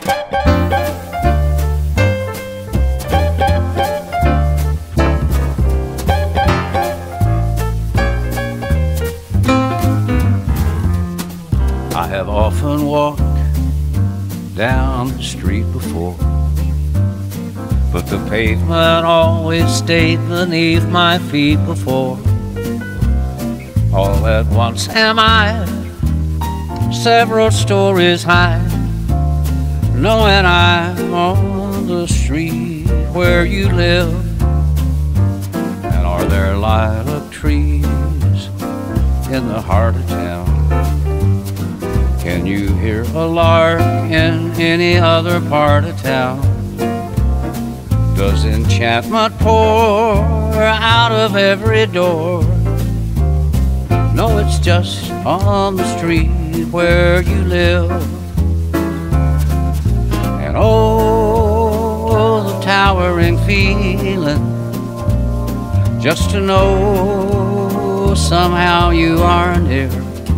I have often walked down the street before, but the pavement always stayed beneath my feet before. All at once am I several stories high, knowing I'm on the street where you live. And are there lilac trees in the heart of town? Can you hear a lark in any other part of town? Does enchantment pour out of every door? No, it's just on the street where you live. And oh, the towering feeling, just to know somehow you are near.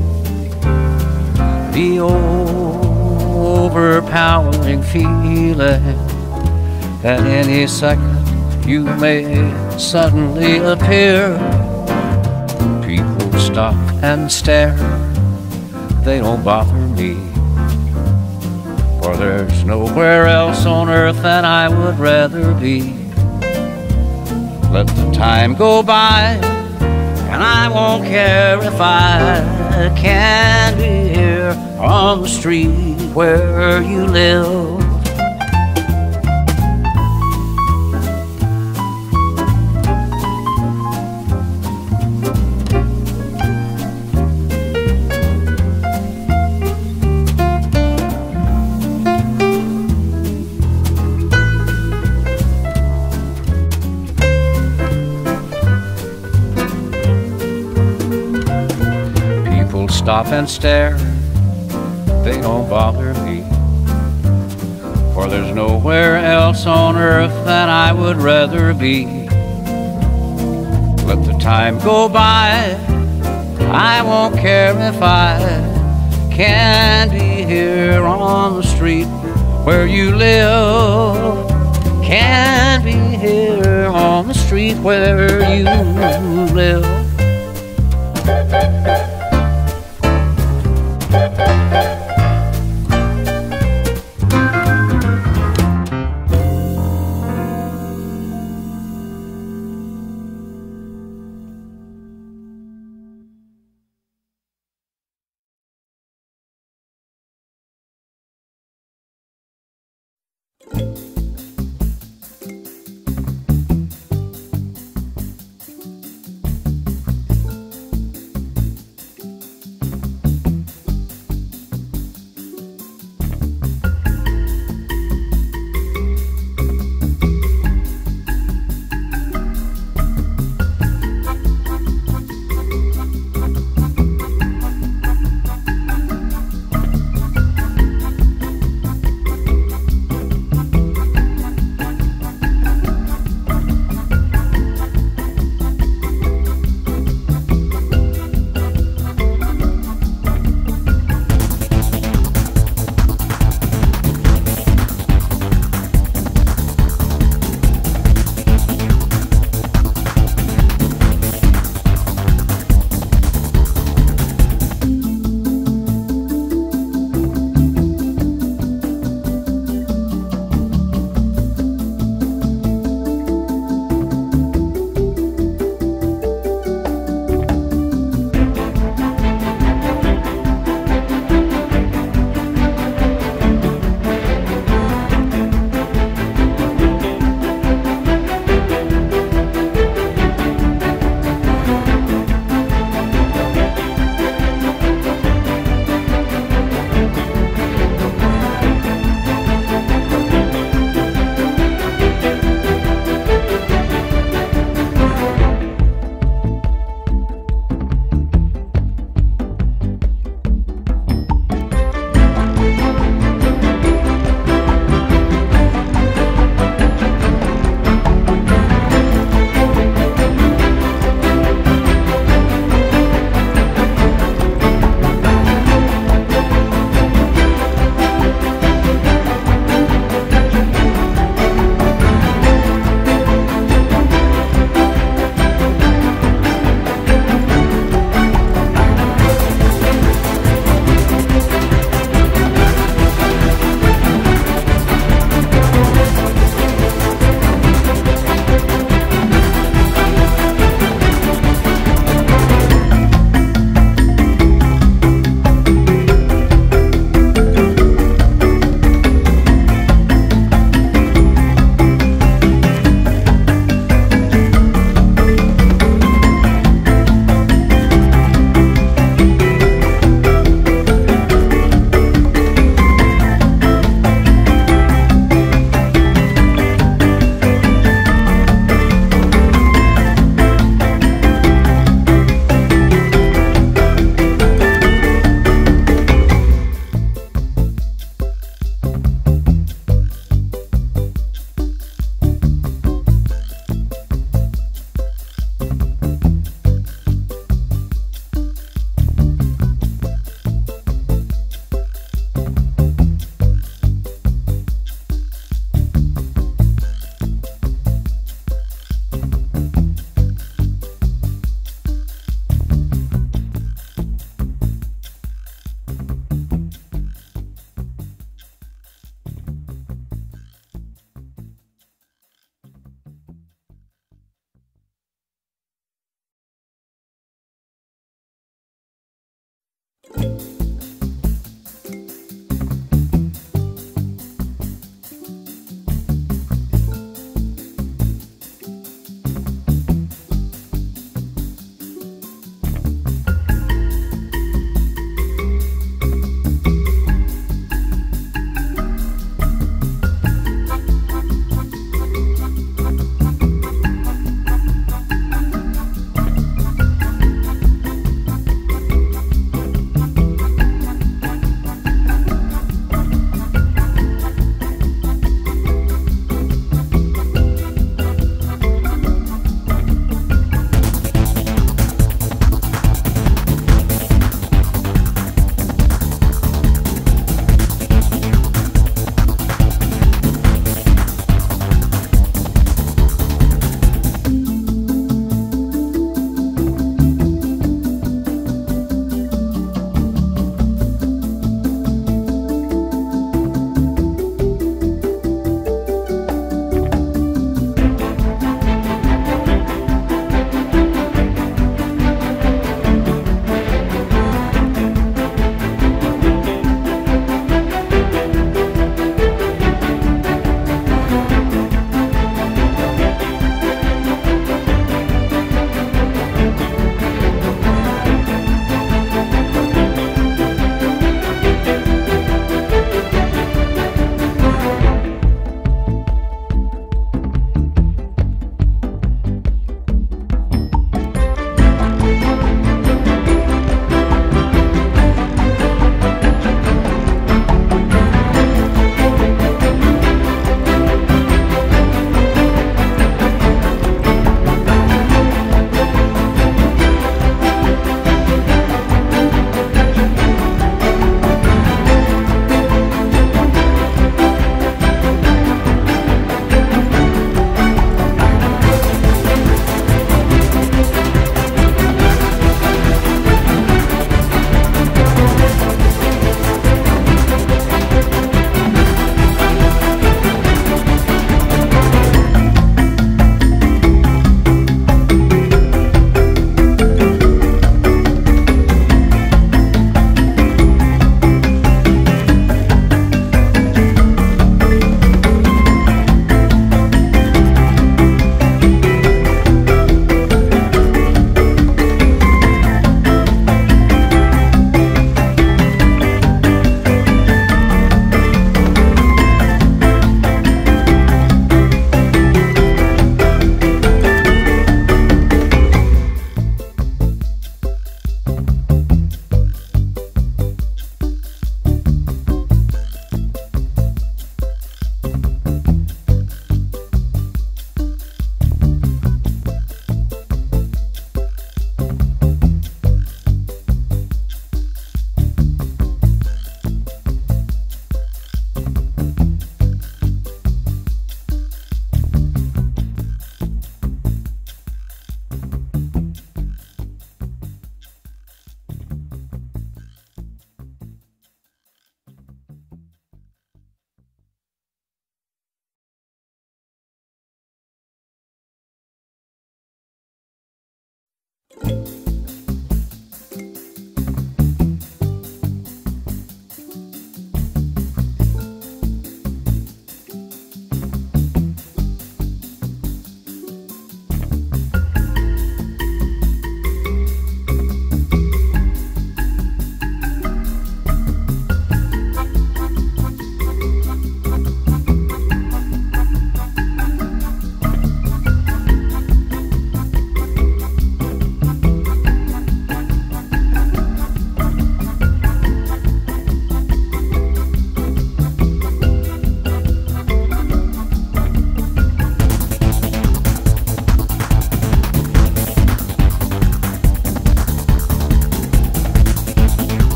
The overpowering feeling that any second you may suddenly appear. People stop and stare, they don't bother me, for there's nowhere else on earth that I would rather be. Let the time go by, and I won't care if I can't be here on the street where you live. Stop and stare, they don't bother me, for there's nowhere else on earth that I would rather be. Let the time go by, I won't care if I can't be here on the street where you live. Can't be here on the street where you live.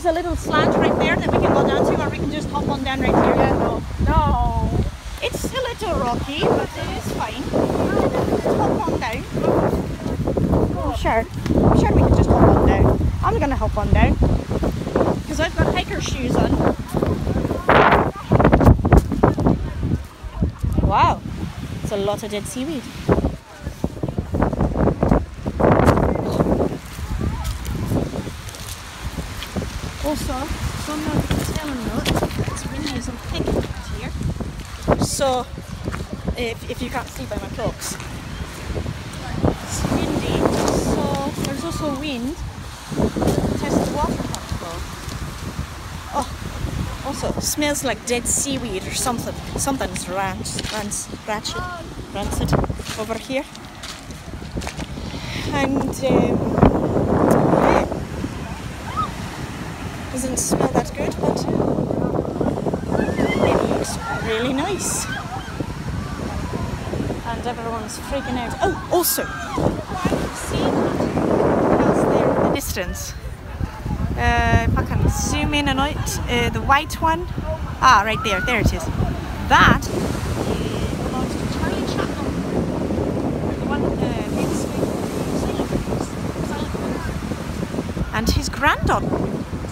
a little slant right there that we can go down to, or we can just hop on down right here. Yeah, no. It's a little rocky, but it is fine. Just hop on down. Oh, sure. I'm sure we can just hop on down. I'm gonna hop on down because I've got hiker shoes on. Wow, it's a lot of dead seaweed. Also, don't know if you can tell or not, it's windy as a pig out here. So, if you can't see by my clocks, it's windy. So there's also wind. Test the water particle. Oh, also smells like dead seaweed or something. Something's rancid over here. And yeah. Doesn't smell that good, but it looks really nice. And everyone's freaking out. Oh, also, see what's there in the distance? If I can zoom in and out, the white one. Ah, right there. There it is. That belongs to Charlie Chaplin. One and his granddaughter.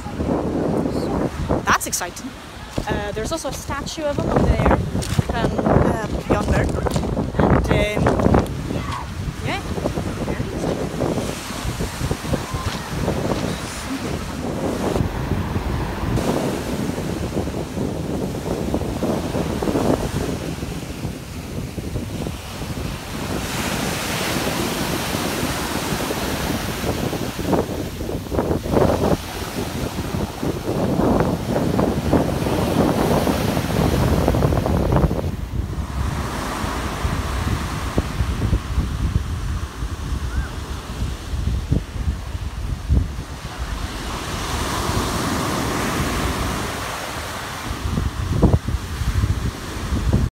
That's exciting. There's also a statue of him up there, yonder, and